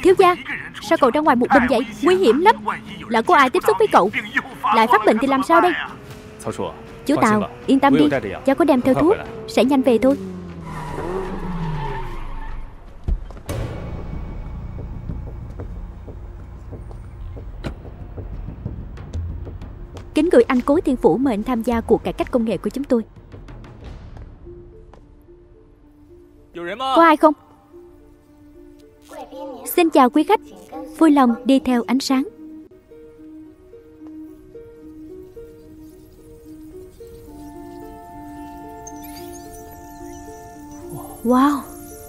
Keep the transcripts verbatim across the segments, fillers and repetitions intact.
Thiếu gia, sao cậu ra ngoài một mình vậy? Nguy hiểm lắm. Lỡ có ai tiếp xúc với cậu lại phát bệnh thì làm sao đây? Chú Tào, yên tâm đi, cháu có đem theo thuốc, sẽ nhanh về thôi. Kính gửi anh Cố Thiên Phủ mời anh tham gia cuộc cải cách công nghệ của chúng tôi. Có ai không? Xin chào quý khách, vui lòng đi theo ánh sáng. Wow.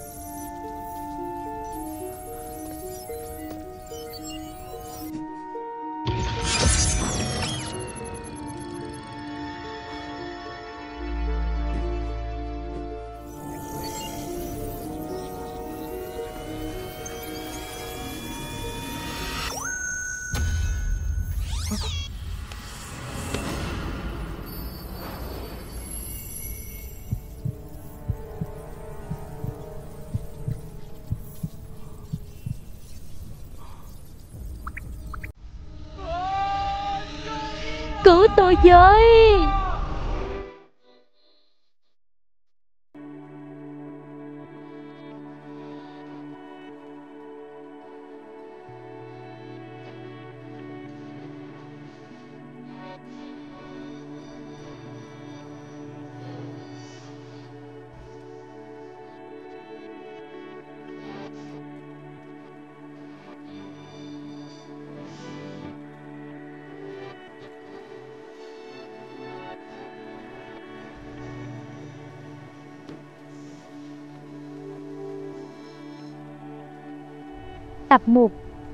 Cứu tôi với. Tập một.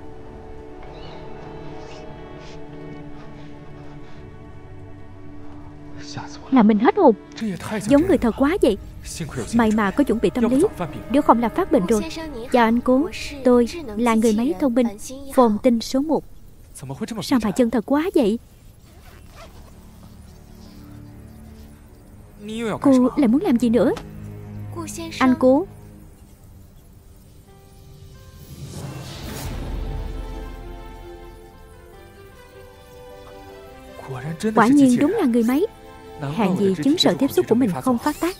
Là mình hết hồn. Giống người thật quá vậy. May mà có chuẩn bị tâm lý, nếu không là phát bệnh rồi. Chào anh Cố, tôi là người máy thông minh Phồn Tinh số một. Sao mà chân thật quá vậy? Cô lại muốn làm gì nữa? Anh Cố, quả nhiên đúng là người máy. Hèn gì chứng sợ tiếp xúc của mình không phát tác.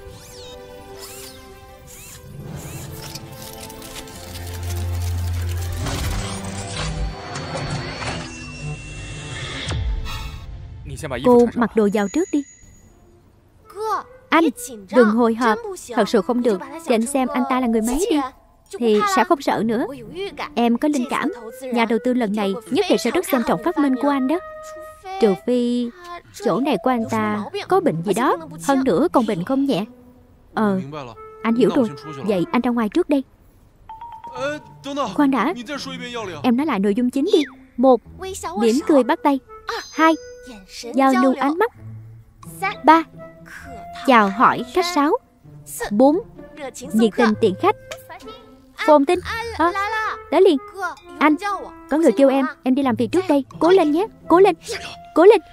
Cô mặc đồ vào trước đi. Anh, đừng hồi hộp. Thật sự không được thì anh xem anh ta là người máy đi, thì sẽ không sợ nữa. Em có linh cảm, nhà đầu tư lần này nhất định sẽ rất xem trọng phát minh của anh đó. Trừ phi chỗ này của anh ta có bệnh gì đó, hơn nữa còn bệnh không nhẹ. Ờ, anh hiểu rồi. Vậy anh ra ngoài trước đây. Khoan đã, em nói lại nội dung chính đi. Một, mỉm cười bắt tay. Hai, giao lưu ánh mắt. Ba, chào hỏi khách sáo. Bốn, nhiệt tình tiện khách. Phồn Tinh, à, tới liền. Anh, có người kêu em, em đi làm việc trước đây. Cố lên nhé, cố lên, cố lên.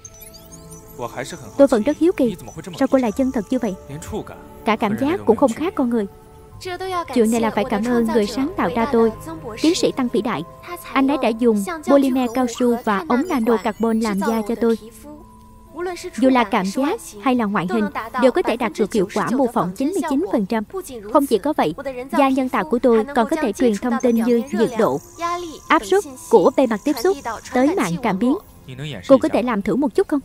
Tôi vẫn rất hiếu kỳ, sao cô lại chân thật như vậy? Cả cảm giác cũng không khác con người. Chuyện này là phải cảm ơn người sáng tạo ra tôi, tiến sĩ Tăng vĩ đại. Anh ấy đã dùng polymer cao su và ống nano carbon làm da cho tôi. Dù là cảm giác hay là ngoại hình đều có thể đạt được hiệu quả mô phỏng chín mươi chín phần trăm. Không chỉ có vậy, da nhân tạo của tôi còn có thể truyền thông tin như nhiệt độ, áp suất của bề mặt tiếp xúc tới mạng cảm biến. Cô có thể làm thử một chút không?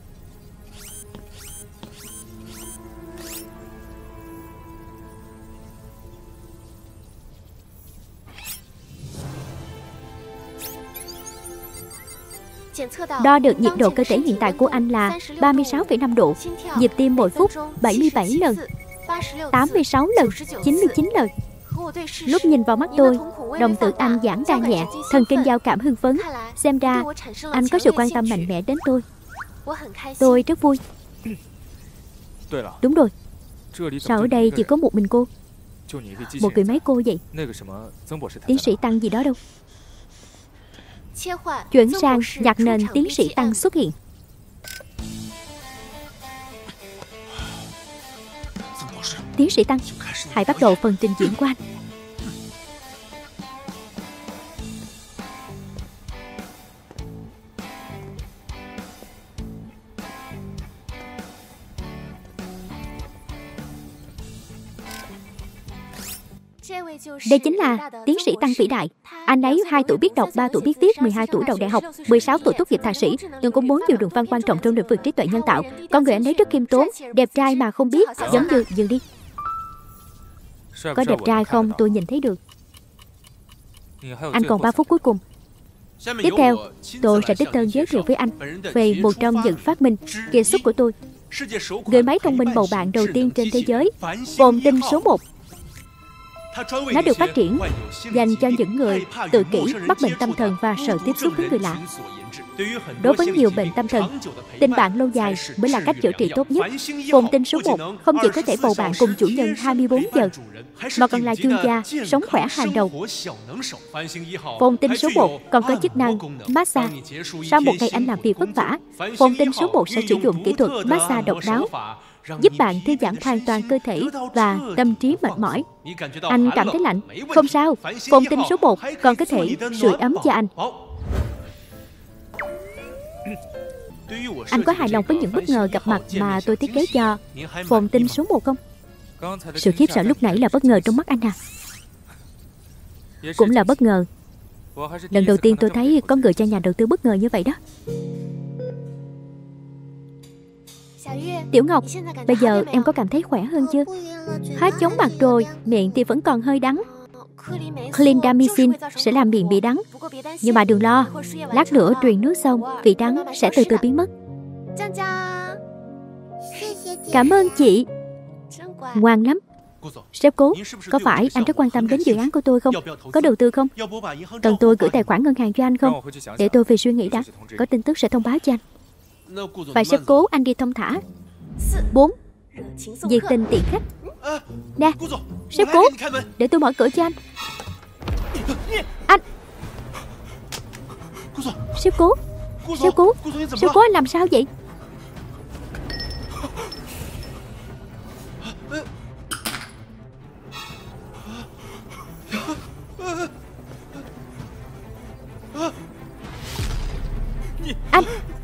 Đo được nhiệt độ cơ thể hiện tại của anh là ba mươi sáu phẩy năm độ, nhịp tim mỗi phút bảy mươi bảy lần, tám mươi sáu lần, chín mươi chín lần. Lúc nhìn vào mắt tôi, đồng tử anh giãn ra nhẹ, thần kinh giao cảm hưng phấn. Xem ra anh có sự quan tâm mạnh mẽ đến tôi. Tôi rất vui. Đúng rồi, sao ở đây chỉ có một mình cô? Một người máy cô vậy? Tiến sĩ Tăng gì đó đâu. Chuyển sang nhạc nền tiến sĩ Tăng xuất hiện. Tiến sĩ Tăng, hãy bắt đầu phần trình diễn của anh. Đây chính là tiến sĩ Tăng vĩ đại. Anh ấy hai tuổi biết đọc, ba tuổi biết viết, mười hai tuổi đậu đại học, mười sáu tuổi tốt nghiệp thạc sĩ, từng có bốn nhiều đường văn quan trọng trong lĩnh vực trí tuệ nhân tạo. Con người anh ấy rất khiêm tốn, đẹp trai mà không biết, giống như dừng đi. Có đẹp trai không tôi nhìn thấy được. Anh còn ba phút cuối cùng. Tiếp theo, tôi sẽ đích thân giới thiệu với anh về một trong những phát minh kiệt xuất của tôi. Người máy thông minh bầu bạn đầu tiên trên thế giới, Phồn Tinh số một. Nó được phát triển dành cho những người tự kỷ, mắc bệnh tâm thần và sợ tiếp xúc với người lạ. Đối với nhiều bệnh tâm thần, tình bạn lâu dài mới là cách chữa trị tốt nhất. Phồn Tinh số một không chỉ có thể bầu bạn cùng chủ nhân hai mươi bốn giờ, mà còn là chuyên gia sống khỏe hàng đầu. Phồn Tinh số một còn có chức năng massage. Sau một ngày anh làm việc vất vả, Phồn Tinh số một sẽ sử dụng kỹ thuật massage độc đáo, giúp bạn thư giãn hoàn toàn cơ thể và tâm trí mệt mỏi. Anh cảm thấy lạnh? Không sao, Phồn Tinh số một còn có thể sưởi ấm cho anh. Anh có hài lòng với những bất ngờ gặp mặt mà tôi thiết kế cho Phồn Tinh số một không? Sự khiếp sợ lúc nãy là bất ngờ trong mắt anh à? Cũng là bất ngờ. Lần đầu tiên tôi thấy có người cho nhà đầu tư bất ngờ như vậy đó. Tiểu Ngọc, bây giờ em có cảm thấy khỏe hơn chưa? Hết chóng mặt rồi, miệng thì vẫn còn hơi đắng. Clindamycin sẽ làm miệng bị đắng, nhưng mà đừng lo, lát nữa truyền nước xong, vị đắng sẽ từ từ biến mất. Cảm ơn chị. Ngoan lắm. Sếp Cố, có phải anh rất quan tâm đến dự án của tôi không? Có đầu tư không? Cần tôi gửi tài khoản ngân hàng cho anh không? Để tôi về suy nghĩ đã, có tin tức sẽ thông báo cho anh. Và sếp Cố, anh đi thông thả. Bốn, nhiệt tình tiện khách. Nè, sếp Cố, để tôi mở cửa cho anh. Anh. Sếp Cố, sếp Cố, sếp Cố, anh làm sao vậy? Anh.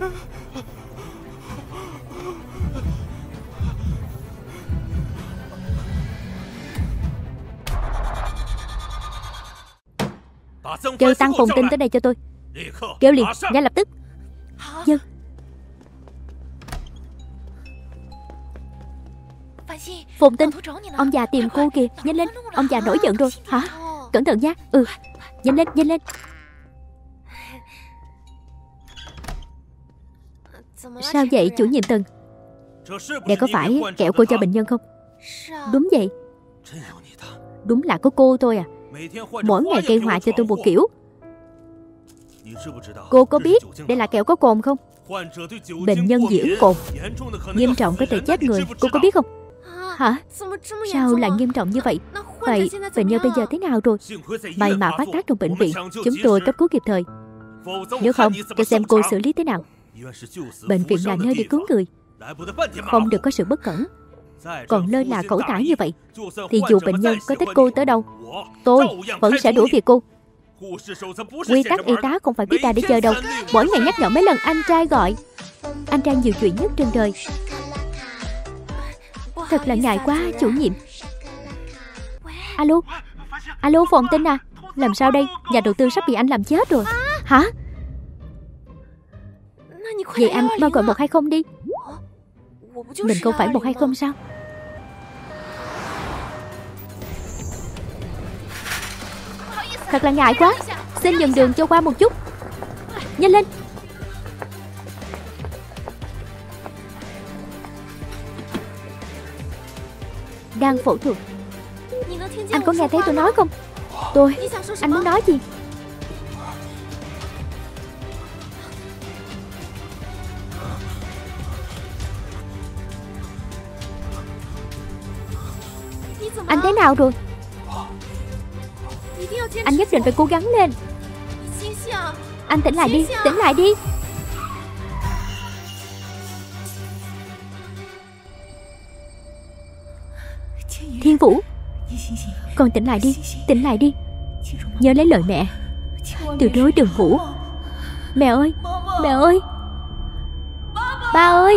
Kêu Tăng Phồn Tinh tới đây cho tôi. Kêu liền, ngay lập tức. Dân. Phồn Tinh, ông già tìm cô kìa, nhanh lên, ông già nổi giận rồi. Hả? Cẩn thận nha. Ừ, nhanh lên, nhanh lên. Sao vậy chủ nhiệm Tần? Đây có phải kẹo cô cho bệnh nhân không? Đúng vậy. Đúng là có cô thôi à. Mỗi ngày gây họa cho tôi một kiểu. Cô có biết đây là kẹo có cồn không? Bệnh nhân dị ứng cồn nghiêm trọng có thể chết người. Cô có biết không? Hả? Sao lại nghiêm trọng như vậy? Vậy bệnh nhân bây giờ thế nào rồi? May mà phát tác trong bệnh viện, chúng tôi cấp cứu kịp thời. Nếu không, tôi xem cô xử lý thế nào. Bệnh viện là nơi để cứu người, không được có sự bất cẩn. Còn lơ là cẩu thả như vậy thì dù bệnh nhân có thích cô tới đâu, tôi vẫn sẽ đuổi việc cô. Quy tắc y tá không phải viết ra để chơi đâu. Mỗi ngày nhắc nhở mấy lần anh trai gọi. Anh trai nhiều chuyện nhất trên đời. Thật là ngại quá chủ nhiệm. Alo. Alo Phồn Tinh à. Làm sao đây? Nhà đầu tư sắp bị anh làm chết rồi. Hả? Vậy anh mau gọi một hai không đi. Mình không phải một hai không sao? Thật là ngại quá. Xin nhường đường cho qua một chút. Nhanh lên. Đang phẫu thuật. Anh có nghe thấy tôi nói không? Tôi, anh muốn nói gì? Anh thế nào rồi? Anh nhất định phải cố gắng lên. Anh tỉnh lại đi, tỉnh lại đi. Thiên Vũ, con tỉnh lại đi, tỉnh lại đi. Nhớ lấy lời mẹ, từ đối đừng ngủ. Mẹ ơi, mẹ ơi. Ba ơi,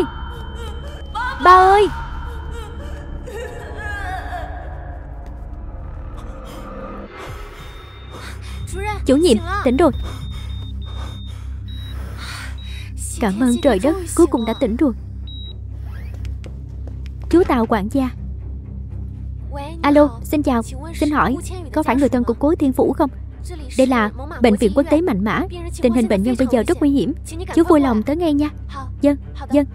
ba ơi. Chủ nhiệm, tỉnh rồi. Cảm ơn trời đất, cuối cùng đã tỉnh rồi. Chú Tào quản gia. Alo, xin chào. Xin hỏi, có phải người thân của Cố Thiên Vũ không? Đây là bệnh viện quốc tế Mạnh Mã. Tình hình bệnh nhân bây giờ rất nguy hiểm. Chú vui lòng tới ngay nha. Vâng, vâng.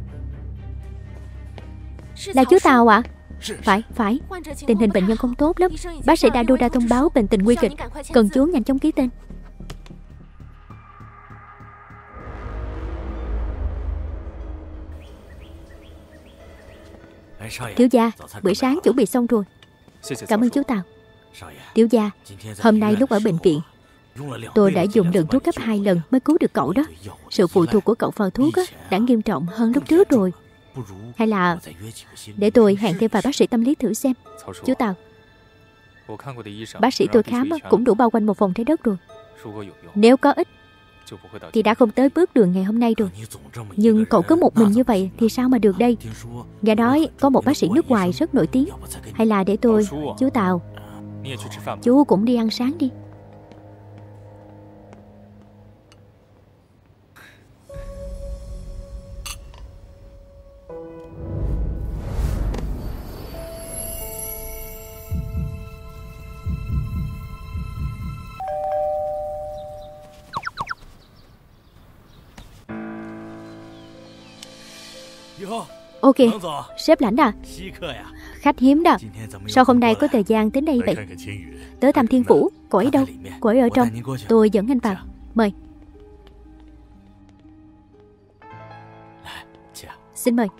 Là chú Tào ạ? À? Phải, phải. Tình hình bệnh nhân không tốt lắm. Bác sĩ đã đưa ra thông báo bệnh tình nguy kịch. Cần chú nhanh chóng ký tên. Thiếu gia, bữa sáng chuẩn bị xong rồi. Cảm ơn chú Tào. Thiếu gia, hôm nay lúc ở bệnh viện, tôi đã dùng lượng thuốc gấp hai lần mới cứu được cậu đó. Sự phụ thuộc của cậu vào thuốc á, đã nghiêm trọng hơn lúc trước rồi. Hay là để tôi hẹn thêm vài bác sĩ tâm lý thử xem. Chú Tào, bác sĩ tôi khám cũng đủ bao quanh một vòng trái đất rồi. Nếu có ích thì đã không tới bước đường ngày hôm nay rồi. Nhưng cậu cứ một mình như vậy thì sao mà được đây? Nghe nói có một bác sĩ nước ngoài rất nổi tiếng. Hay là để tôi... Chú Tào, chú cũng đi ăn sáng đi. Ok, sếp Lãnh à, khách hiếm đó. Sao hôm nay có thời gian đến đây vậy? Tới thăm Thiên Vũ. Cô ấy đâu? Cô ấy ở trong. Tôi dẫn anh vào. Mời. Xin mời.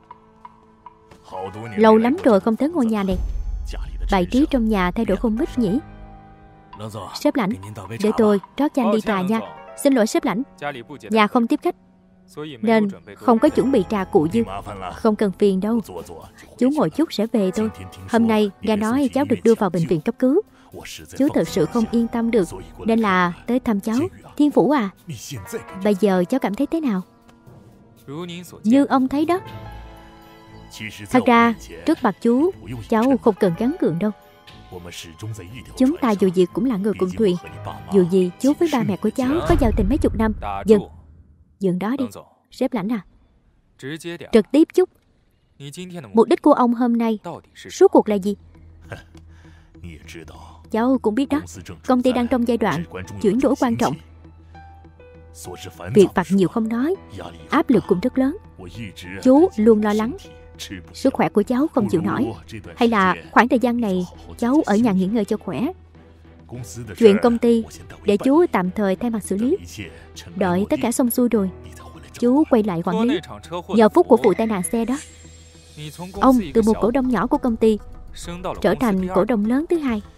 Lâu lắm rồi không tới ngôi nhà này. Bài trí trong nhà thay đổi không ít nhỉ? Sếp Lãnh, để tôi rót cho anh ly trà nha. Xin lỗi sếp Lãnh, nhà không tiếp khách nên không có chuẩn bị trà cụ dư. Không cần phiền đâu. Chú ngồi chút sẽ về thôi. Hôm nay nghe nói cháu được đưa vào bệnh viện cấp cứu. Chú thật sự không yên tâm được nên là tới thăm cháu. Thiên Vũ à, bây giờ cháu cảm thấy thế nào? Như ông thấy đó. Thật ra trước mặt chú, cháu không cần gắng gượng đâu. Chúng ta dù gì cũng là người cùng thuyền. Dù gì chú với ba mẹ của cháu có giao tình mấy chục năm. Dừng Dừng đó đi. Sếp Lãnh à, trực tiếp chút. Mục đích của ông hôm nay suốt cuộc là gì? Cháu cũng biết đó. Công ty đang trong giai đoạn chuyển đổi quan trọng. Việc vặt nhiều không nói, áp lực cũng rất lớn. Chú luôn lo lắng sức khỏe của cháu không chịu nổi. Hay là khoảng thời gian này cháu ở nhà nghỉ ngơi cho khỏe. Chuyện công ty để chú tạm thời thay mặt xử lý. Đợi tất cả xong xuôi rồi, chú quay lại quản lý. Giờ phút của vụ tai nạn xe đó, ông từ một cổ đông nhỏ của công ty trở thành cổ đông lớn thứ hai.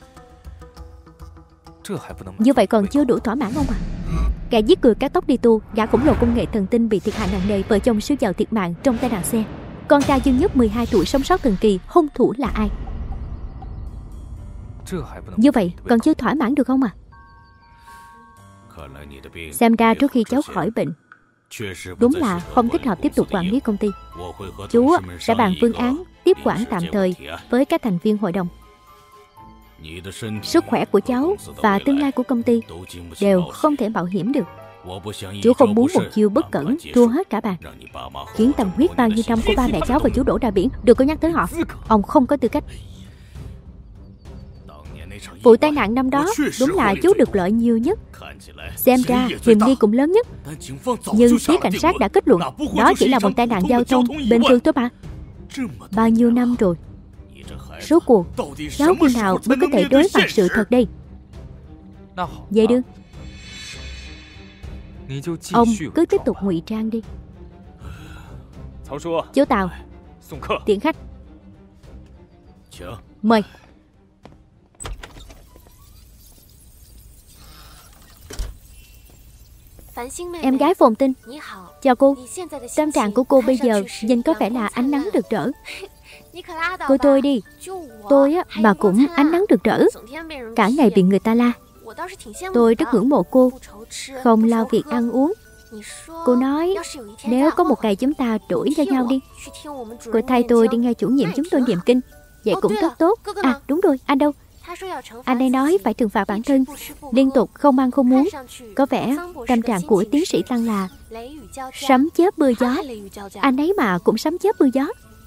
Như vậy còn chưa đủ thỏa mãn ông à? Gã giết người cắt tóc đi tu, gã khổng lồ công nghệ thần tinh bị thiệt hại nặng nề. Vợ chồng siêu giàu thiệt mạng trong tai nạn xe. Con trai duy nhất mười hai tuổi sống sót thần kỳ. Hung thủ là ai? Như vậy còn chưa thỏa mãn được không à? Xem ra trước khi cháu khỏi bệnh, đúng là không thích hợp tiếp tục quản lý công ty. Chú sẽ bàn phương án tiếp quản tạm thời với các thành viên hội đồng. Sức khỏe của cháu và tương lai của công ty đều không thể mạo hiểm được. Chú không muốn một chiêu bất cẩn thua hết cả bàn, khiến tâm huyết bao nhiêu năm của ba mẹ cháu và chú đổ ra biển. Đừng có nhắc tới họ. Ông không có tư cách. Vụ tai nạn năm đó đúng là chú được lợi nhiều nhất. Xem ra hiểm nghi cũng lớn nhất. Nhưng phía cảnh sát đã kết luận đó chỉ là một tai nạn giao thông bình thường thôi mà. Bao nhiêu năm rồi, rốt cuộc cháu khi nào mới có thể đối mặt sự thật đây? Vậy đương ông cứ tiếp tục ngụy trang đi. Chú Tào, tiễn khách. Mời. Em gái Phồn Tinh, chào cô. Tâm trạng của cô bây giờ nhìn có vẻ là ánh nắng rực rỡ. Cô tôi đi. Tôi á mà cũng ánh nắng rực rỡ, cả ngày bị người ta la. Tôi rất ngưỡng mộ cô, không lo việc ăn uống. Cô nói nếu có một ngày chúng ta đổi cho nhau đi. Cô thay tôi đi nghe chủ nhiệm chúng tôi niệm kinh. Vậy cũng rất tốt. À đúng rồi, anh đâu? Anh ấy nói phải trừng phạt bản thân, liên tục không ăn không uống. Có vẻ tâm trạng của tiến sĩ Tăng là sấm chớp mưa gió. Anh ấy mà cũng sấm chớp mưa gió.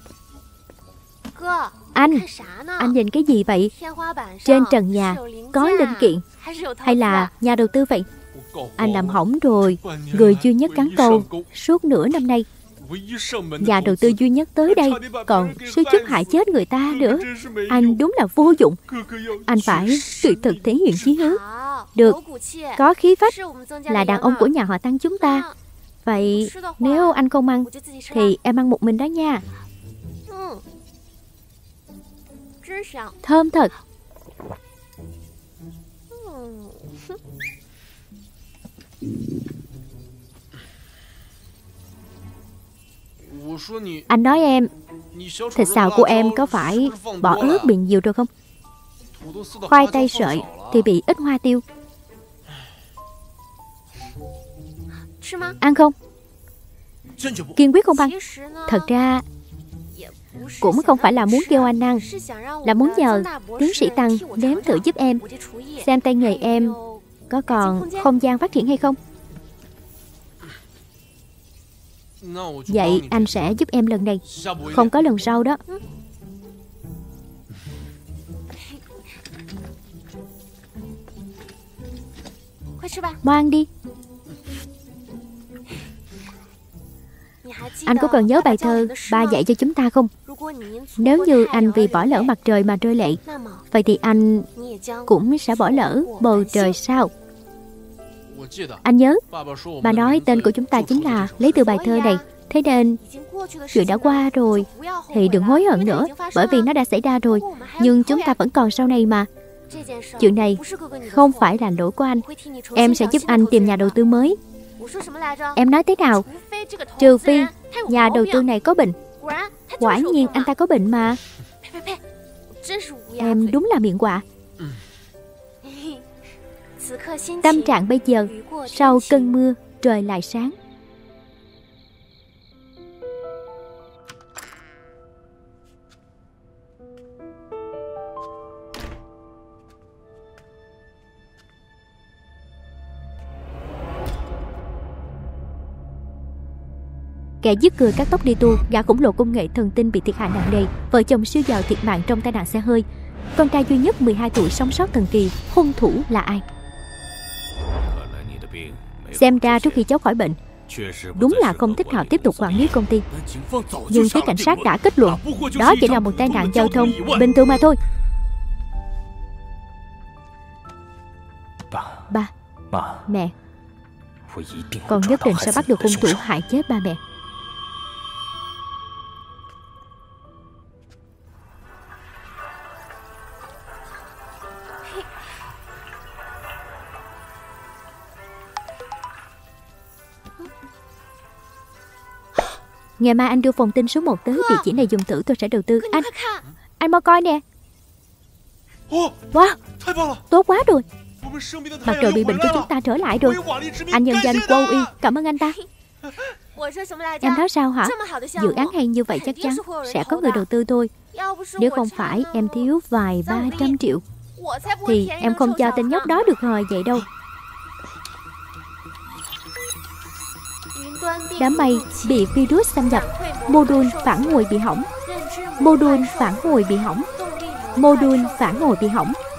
Anh, anh nhìn cái gì vậy? Trên trần nhà có linh kiện hay là nhà đầu tư vậy? Anh làm hỏng rồi. Người duy nhất gắn câu suốt nửa năm nay, nhà đầu tư duy nhất tới đây còn suýt chút hại chết người ta nữa. Anh đúng là vô dụng. Anh phải tuyệt thực thể hiện chí hướng. Được, có khí phách, là đàn ông của nhà họ Tăng chúng ta. Vậy nếu anh không ăn thì em ăn một mình đó nha. Thơm thật. Anh nói em, thịt xào của em có phải bỏ ớt bị nhiều rồi không? Khoai tây sợi thì bị ít hoa tiêu. Ăn không? Kiên quyết không ăn. Thật ra cũng không phải là muốn kêu anh ăn, là muốn nhờ tiến sĩ Tăng nếm thử giúp em, xem tay nghề em có còn không gian phát triển hay không. Vậy anh sẽ giúp em lần này, không có lần sau đó. Mau ăn đi. Anh có còn nhớ bài thơ ba dạy cho chúng ta không? Nếu như anh vì bỏ lỡ mặt trời mà rơi lệ, vậy thì anh cũng sẽ bỏ lỡ bầu trời sao? Anh nhớ, bà nói tên của chúng ta chính là lấy từ bài thơ này. Thế nên chuyện đã qua rồi thì đừng hối hận nữa, bởi vì nó đã xảy ra rồi. Nhưng chúng ta vẫn còn sau này mà. Chuyện này không phải là lỗi của anh. Em sẽ giúp anh tìm nhà đầu tư mới. Em nói thế nào? Trừ phi nhà đầu tư này có bệnh. Quả nhiên anh ta có bệnh mà. Em đúng là miệng quạ. Tâm trạng bây giờ, sau cơn mưa trời lại sáng. Kẻ giết người cắt tóc đi tu, gã khổng lồ công nghệ thần tinh bị thiệt hại nặng nề. Vợ chồng siêu giàu thiệt mạng trong tai nạn xe hơi. Con trai duy nhất mười hai tuổi sống sót thần kỳ. Hung thủ là ai? Xem ra trước khi cháu khỏi bệnh, đúng là không thích hợp tiếp tục quản lý công ty. Nhưng phía cảnh sát đã kết luận đó chỉ là một tai nạn giao thông bình thường mà thôi. Ba, mẹ, con nhất định sẽ bắt được hung thủ hại chết ba mẹ. Ngày mai anh đưa phòng tin số một tới, địa chỉ này dùng thử tôi sẽ đầu tư. Anh, anh mau coi nè. Wow, tốt quá rồi. Mặt trời bị bệnh của chúng ta trở lại rồi. Anh nhân danh Wow Y, cảm ơn anh ta. Em nói sao hả? Dự án hay như vậy chắc chắn sẽ có người đầu tư thôi. Nếu không phải em thiếu vài ba trăm triệu thì em không cho tên nhóc đó được hời vậy đâu. Đám mây bị virus xâm nhập. Module phản hồi bị hỏng. Module phản hồi bị hỏng. Module phản hồi bị hỏng.